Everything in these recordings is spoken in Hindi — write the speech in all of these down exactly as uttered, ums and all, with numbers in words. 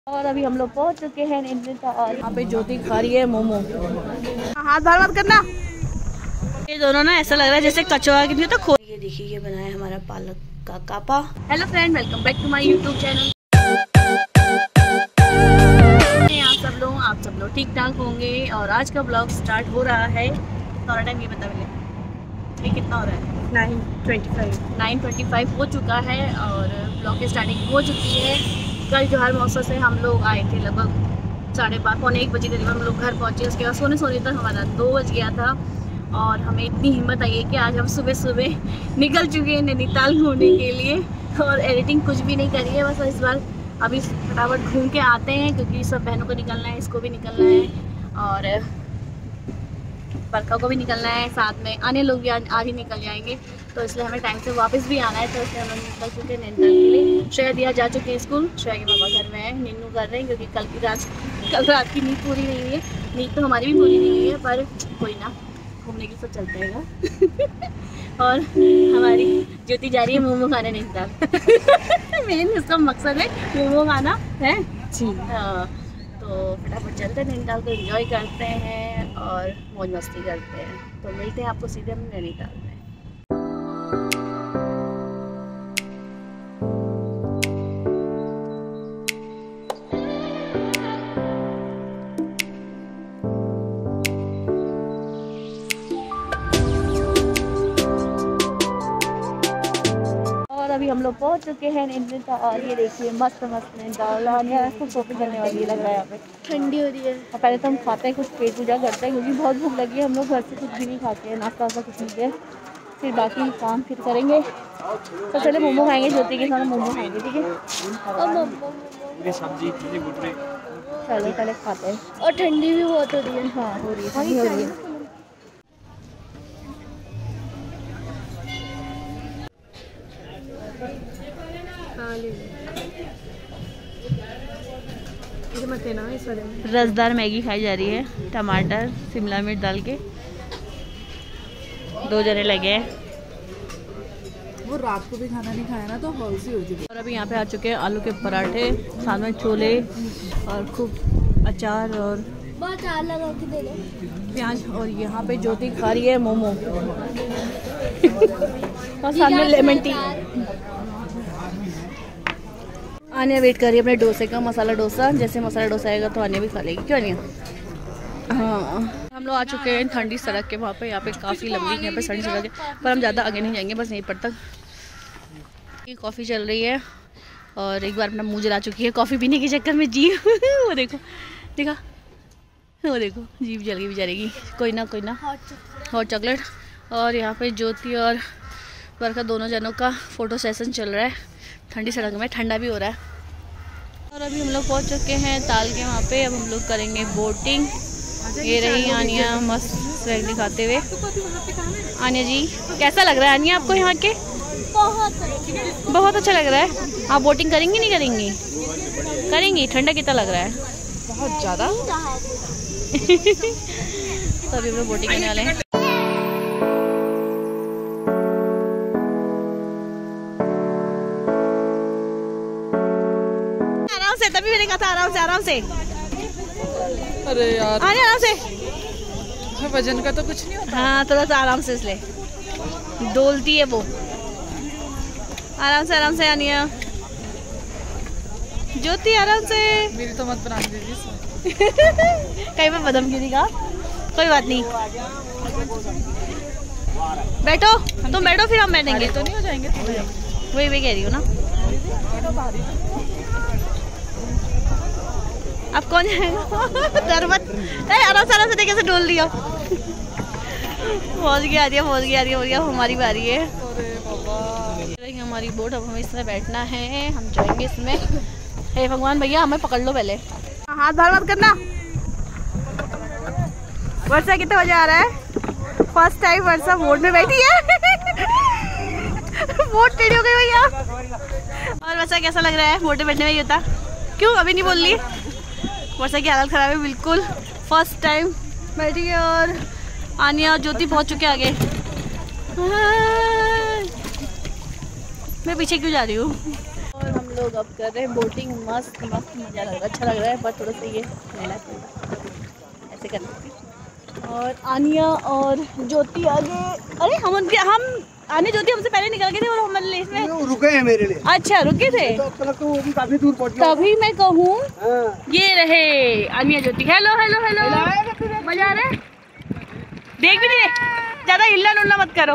और अभी हम लोग पहुंच चुके हैं और यहाँ पे ज्योति खा रही है मोमो। हाथ बाहर मत करना। ये दोनों ना ऐसा लग रहा है जैसे कचौआ की तो खो। ये देखिए ये बना है हमारा पालक का कापा। Hello friend, welcome back to my YouTube channel. आप सब लोग आप सब लोग ठीक ठाक होंगे और आज का ब्लॉग स्टार्ट हो रहा है। थोड़ा टाइम ये बता पहले ये कितना हो रहा है? Nine twenty five nine twenty five हो चुका है और ब्लॉग की स्टार्टिंग हो चुकी है। कल जोहार मौसम से हम लोग आए थे लगभग साढ़े बारह पौने एक बजे करीब हम लोग घर पहुँचे। उसके बाद सोने सोने तक हमारा दो बज गया था और हमें इतनी हिम्मत आई है कि आज हम सुबह सुबह निकल चुके हैं नैनीताल घूमने के लिए। और एडिटिंग कुछ भी नहीं करी है, बस इस बार अभी फटाफट घूम के आते हैं क्योंकि सब बहनों को निकलना है, इसको भी निकलना है और बरखा को भी निकलना है, साथ में अन्य लोग भी आज आज ही निकल जाएंगे। तो इसलिए हमें टाइम से वापस भी आना है, तो इसलिए हम लोग निकल चुके हैं नैनीताल के लिए। श्रेया दिया जा चुके हैं स्कूल, श्रेया के पापा घर में है, नीनू कर रहे हैं क्योंकि कल की रात कल रात की नींद पूरी नहीं हुई है। नींद तो हमारी भी पूरी नहीं हुई है पर कोई ना, घूमने की सब चलता है। और हमारी ज्योति जा रही है मोमो खाने नैनीताल। मेन इसका मकसद है मोमो खाना है जी। हाँ, तो फटाफट चलते हैं नैनीताल को एंजॉय करते हैं और मौज मस्ती करते हैं। तो मिलते हैं आपको सीधे हम नैनीताल में। अभी हम लोग पहुंच चुके हैं नैनीताल और ये देखिए मस्त मस्त नैनीताल इसको शॉपिंग करने वाली लग रहा है। यहाँ पे ठंडी हो रही है और पहले तो हम खाते हैं, कुछ पेट पूजा करते हैं क्योंकि बहुत भूख लगी है। हम लोग घर से कुछ भी नहीं खाते हैं, नाश्ता वास्ता कुछ नहीं है, फिर बाकी काम फिर करेंगे। तो चले मोमो खाएंगे, ज्योति के साथ मोमो खाएंगे, ठीक है। चलो पहले खाते हैं। और ठंडी भी बहुत हो रही है। हाँ हो रही है, ठंडी हो रही है। रसदार मैगी खाई जा रही है, टमाटर शिमला मिर्च डाल के। दो जने लगे हैं, वो रात को भी खाना नहीं खाया ना तो हौसी हो चुकी। और अभी यहाँ पे आ चुके हैं आलू के पराठे, साथ में छोले और खूब अचार और लगा के दे दो प्याज। और यहाँ पे ज्योति खा रही है मोमो और साथ में लेमन टी। आनिया वेट कर रही है अपने डोसे का, मसाला डोसा। जैसे मसाला डोसा आएगा तो आनिया भी खा लेगी, क्यों आनिया? हाँ, हम लोग आ चुके हैं ठंडी सड़क के वहाँ पे। यहाँ पे काफ़ी लंबी यहाँ पे ठंडी सड़क है पर हम ज़्यादा आगे नहीं जाएंगे, बस यहीं पर तक। ये कॉफ़ी चल रही है और एक बार अपना मुँह जला चुकी है कॉफ़ी पीने के चक्कर में। जीभ वो देखो, देखा वो देखो, जीभ जल गई बेचारे की। कोई ना कोई ना, हॉट चॉकलेट। और यहाँ पे ज्योति और बरखा दोनों जनों का फ़ोटो सेशन चल रहा है ठंडी सड़क में, ठंडा भी हो रहा है। और अभी हम लोग पहुंच चुके हैं ताल के वहाँ पे। अब हम लोग करेंगे बोटिंग। ये रही आनिया मस्त स्वैग दिखाते हुए। आनिया जी कैसा लग रहा है आनिया आपको यहाँ के? बहुत बहुत अच्छा लग रहा है। आप बोटिंग करेंगी नहीं करेंगी? करेंगी। ठंडा कितना लग रहा है? बहुत ज़्यादा। तो अभी हम लोग बोटिंग करने वाले हैं। तभी मैंने कहा था आराम से आराम से। अरे यार आने आराम से, वजन का तो कुछ नहीं होता। हाँ थोड़ा सा आराम से, इसलिए डोलती है वो। आराम से आराम से आनिया, ज्योति आराम से। मेरी तो मत बना दीजिए। कहीं पे बदम क्यों नहीं कहा? कोई बात नहीं, बैठो तुम बैठो, फिर हम बैठेंगे। तो नहीं हो जाएंगे? वही वही कह रही हो ना। अब कौन जाएगा? डर मत, आराम से आराम से देखे से डोल दिया। पहुंच गया, आ रही है पहुंच गया, आ रही है, हो गया हमारी बारी है। हमारी बोट, अब हमें इसमें बैठना है, हम जाएंगे इसमें। हे भगवान भैया हमें पकड़ लो पहले। हाथ बाहर मत करना। वर्षा कितने बजे आ रहा है? फर्स्ट टाइम वर्षा बोट में बैठी है। बोट टेढ़ी हो गई भैया। और वर्षा कैसा लग रहा है बोट में बैठने में? ये होता क्यों अभी नहीं बोल रही? वर्षा की हालत खराब है बिल्कुल, फर्स्ट टाइम बैठी है। और आनिया और ज्योति पहुंच चुके आगे। मैं पीछे क्यों जा रही हूँ? और हम लोग अब कर रहे हैं बोटिंग। मस्त मस्त मज़ा लग रहा है, अच्छा लग रहा है, पर थोड़ा सा ये मेला ऐसे करना। और आनिया और ज्योति आगे, अरे हम उनके हम आने ज्योति हमसे पहले निकल गए थे और हम इसमें रुके हैं मेरे लिए। अच्छा रुके थे, तो वो भी काफी दूर पहुंच गए। तभी मैं कहूँ ये रहे Aniya Jyoti. Hello hello hello, मजा आ रहा है? देख भी नहीं, ज्यादा हिलना डुलना मत करो।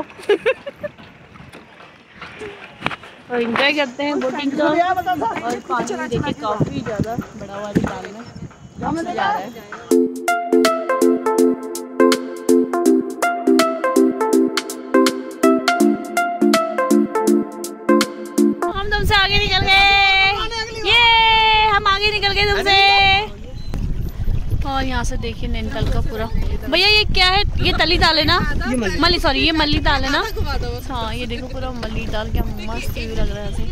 और एंजॉय करते हैं बोटिंग का। और पानी देखिए काफी ज्यादा बड़ा हुआ डाल में, मजा आ रहा है। आगे निकल गए, ये हम आगे निकल गए तुमसे। और यहाँ से देखिए नैनीताल का पूरा। भैया ये क्या है? ये तली दाल है ना? मल्ली, सॉरी ये मल्ली दाल है ना? हाँ ये देखो पूरा मल्ली दाल, क्या मस्त व्यू लग रहा है ऐसे।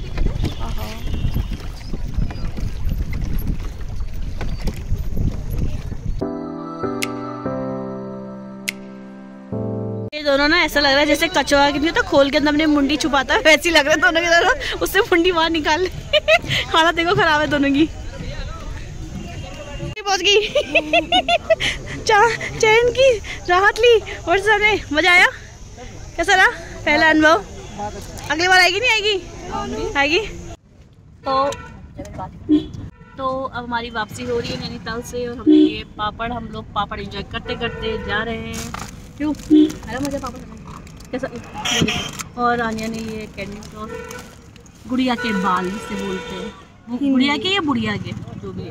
दोनों ना ऐसा लग रहा है जैसे कछुआ की तो खोल के अंदर अपनी मुंडी छुपाता है, वैसी लग रहा है दोनों के दोनों, उससे मुंडी बाहर निकाल ले। हालत देखो खराब है दोनों की। पहुंच गई। चैन की राहत ली और सारे मजा आया। कैसा रहा पहला अनुभव? अगली बार आएगी नहीं आएगी? आएगी। तो तो अब हमारी वापसी हो रही है नैनीताल से, और हमने ये पापड़, हम लोग पापड़ एंजॉय करते करते जा रहे हैं। क्यों अरे मुझे पापा कैसा। और आनिया ने ये कैंडी फ्लॉस, गुड़िया के बाल से बोलते हैं, वो गुड़िया के या बुढ़िया के जो भी है।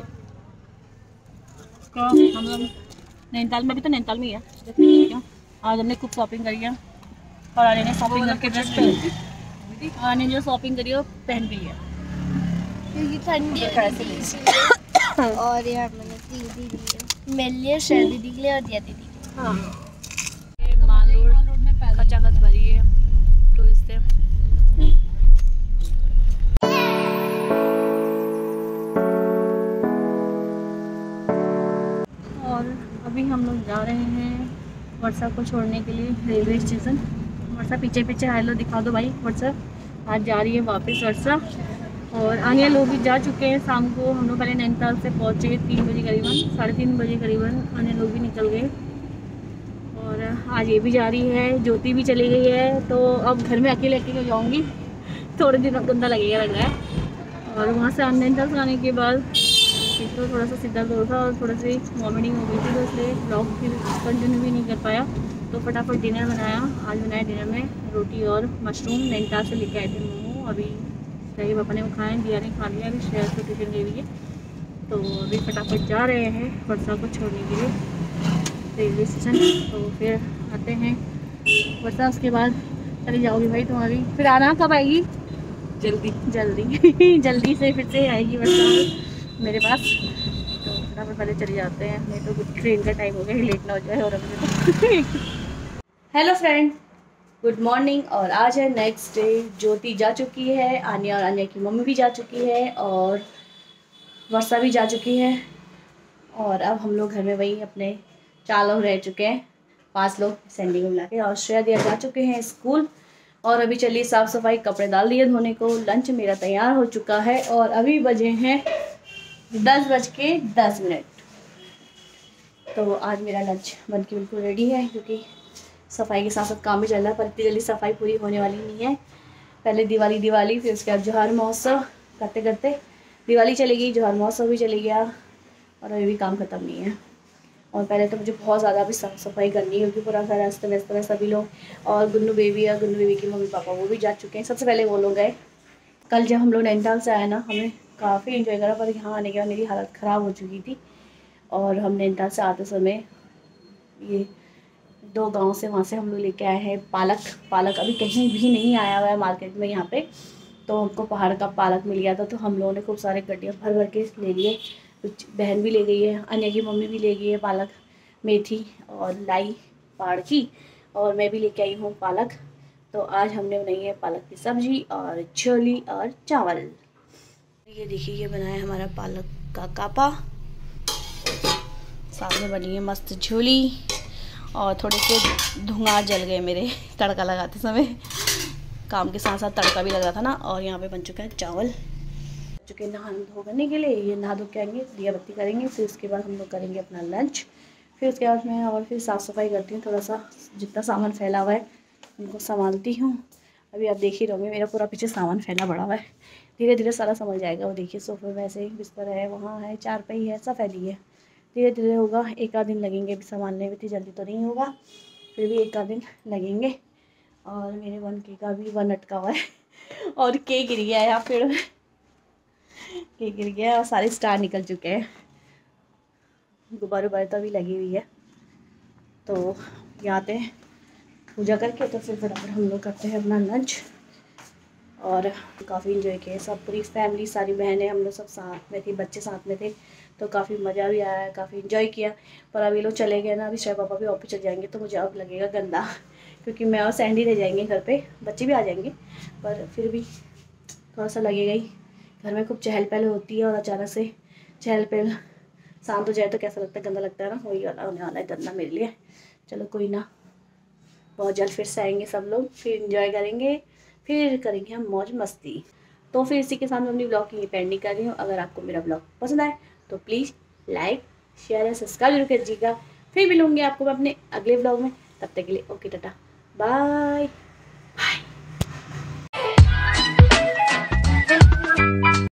तो हम लोग नैनीताल में, भी तो नैनीताल में ही है। आज हमने खूब शॉपिंग करी है, और आनिया ने शॉपिंग करके ड्रेस पहन, आनिया जो शॉपिंग करी है वो पहन भी है क्योंकि ठंडी है। और यार मैंने दीदी दी मेरे लिए, शेर दीदी के लिए और दिया दीदी के लिए। हाँ खचाखच भरी है टूरिस्ट से। और अभी हम लोग जा रहे हैं वर्षा को छोड़ने के लिए रेलवे स्टेशन। वर्षा पीछे पीछे, हेलो दिखा दो भाई। वर्षा आज जा रही है वापस वर्षा। और आगे लोग भी जा चुके हैं शाम को। हम लोग पहले नैनीताल से पहुँचे तीन बजे करीबन, साढ़े तीन बजे करीबन आने लोग भी निकल गए। और आज ये भी जा रही है, ज्योति भी चली गई है। तो अब घर में अकेले अकेले जाऊंगी, थोड़े दिन गंदा लगेगा लग रहा है। और वहाँ से नैनीताल से आने के बाद तो थोड़ा सा सीधा दौड़ था और थोड़ा सी वॉमिटिंग हो गई थी, तो इसलिए ब्लॉग फिर कंटिन्यू भी नहीं कर पाया। तो फटाफट डिनर बनाया। आज बनाया डिनर में रोटी और मशरूम, नैनीताल से लेके आए थे मोमो। अभी सही पापा ने वो खाए, दिया ने खा लिया, अभी शेयर को टिफिन गई हुई है। तो अभी फटाफट जा रहे हैं वर्षा को छोड़ने के लिए रेलवे स्टेशन। तो फिर आते हैं वर्षा, उसके बाद चली जाओगी भाई तुम अभी। फिर आना कब आएगी? जल्दी जल्दी जल्दी से फिर से आएगी वर्षा मेरे पास। तो फटाफट पहले चले जाते हैं, नहीं तो ट्रेन का टाइम हो गया, लेट ना हो जाए। और अभी हेलो फ्रेंड, गुड मॉर्निंग। और आज है नेक्स्ट डे। ज्योति जा चुकी है, आनिया और आनिया की मम्मी भी जा चुकी है, और वर्षा भी जा चुकी है। और अब हम लोग घर में वही अपने चार लोग रह चुके हैं, पांच लोग सैंडी को मिला के। और श्रेया दिया जा चुके हैं स्कूल। और अभी चलिए साफ़ सफाई, कपड़े डाल दिए धोने को। लंच मेरा तैयार हो चुका है, और अभी बजे हैं दस बज के दस मिनट। तो आज मेरा लंच बन के बिल्कुल रेडी है, क्योंकि सफाई के साथ साथ काम भी चल रहा है, पर इतनी जल्दी सफाई पूरी होने वाली नहीं है। पहले दिवाली दिवाली फिर उसके बाद जोहार महोत्सव करते करते दिवाली चली गई, जोहार महोत्सव भी चली गया, और अभी भी काम ख़त्म नहीं है। और पहले तो मुझे बहुत ज़्यादा भी साफ़ सफाई करनी है, क्योंकि पूरा घर अस्त व्यस्त में सभी लोग। और गुन्नू बेबी या गुन्नू बेबी की मम्मी पापा वो भी जा चुके हैं, सबसे पहले वो लोग गए। कल जब हम लोग नैनीताल से आए ना, हमने काफ़ी इन्जॉय करा, पर यहाँ आने के बाद मेरी हालत ख़राब हो चुकी थी। और हम नैनीताल से आते समय ये दो गांव से वहाँ से हम लोग लेके आए हैं पालक। पालक अभी कहीं भी नहीं आया हुआ है मार्केट में यहाँ पे, तो हमको पहाड़ का पालक मिल गया था। तो हम लोगों ने खूब सारे गड्ढियाँ भर भर के ले लिए। कुछ बहन भी ले गई है, अन्य की मम्मी भी ले गई है पालक, मेथी और लाई पहाड़ की, और मैं भी लेके आई हूँ पालक। तो आज हमने बनाई है पालक की सब्ज़ी और छोली और चावल। ये देखिए, ये बनाया है हमारा पालक का कापा, सामने बनी है मस्त झोली। और थोड़े से धुआं जल गए मेरे तड़का लगाते समय, काम के साथ साथ तड़का भी लग रहा था ना। और यहाँ पे बन चुका है चावल, बच्चों के नहा धो करने के लिए, ये नहा धो के आएंगे, दिया बत्ती करेंगे, फिर उसके बाद हम लोग करेंगे अपना लंच। फिर उसके बाद मैं और फिर साफ़ सफाई करती हूँ, थोड़ा सा जितना सामान फैला हुआ है उनको संभालती हूँ। अभी आप देख ही रहोगे मेरा पूरा पीछे सामान फैला पड़ा हुआ है, धीरे धीरे सारा संभल जाएगा। वो देखिए सोफे वैसे ही, बिस्तर है, वहाँ है, चारपाई है, सब फैली है। धीरे धीरे होगा, एक आध दिन लगेंगे अभी संभालने में, इतनी जल्दी तो नहीं होगा, फिर भी एक आध दिन लगेंगे। और मेरे वन के का भी वन अटका हुआ है और के गिर गया है यहाँ पेड़ में, के गिर गया है और सारे स्टार निकल चुके हैं। गुब्बारे उबारे तो अभी लगी हुई है। तो यहाँ आते हैं पूजा करके, तो फिर फटाफट हम लोग करते हैं अपना लंच। और काफ़ी इन्जॉय किए सब, पूरी फैमिली, सारी बहनें, हम लोग सब साथ में थे, बच्चे साथ में थे, तो काफ़ी मज़ा भी आया, काफ़ी इन्जॉय किया। पर अभी लोग चले गए ना, अभी शायद पापा भी ऑफिस चले जाएंगे, तो मुझे अब लगेगा गंदा, क्योंकि मैं और सैंडी रह जाएंगे घर पे, बच्चे भी आ जाएंगे, पर फिर भी थोड़ा सा लगेगा ही। घर में खूब चहल पहल होती है और अचानक से चहल पहल शांत हो जाए तो कैसा लगता है, गंदा लगता है ना, वही वाला होने वाला है गंदा मेरे लिए। चलो कोई ना, बहुत जल्द फिर से आएंगे सब लोग, फिर इंजॉय करेंगे, फिर करेंगे हम मौज मस्ती। तो फिर इसी के साथ मैं अपनी ब्लॉग की पेंडिंग कर रही हूँ। अगर आपको मेरा ब्लॉग पसंद आए तो प्लीज़ लाइक शेयर या सब्सक्राइब जरूर कीजिएगा। फिर मिलूंगी आपको मैं अपने अगले ब्लॉग में, तब तक के लिए ओके टाटा बाय।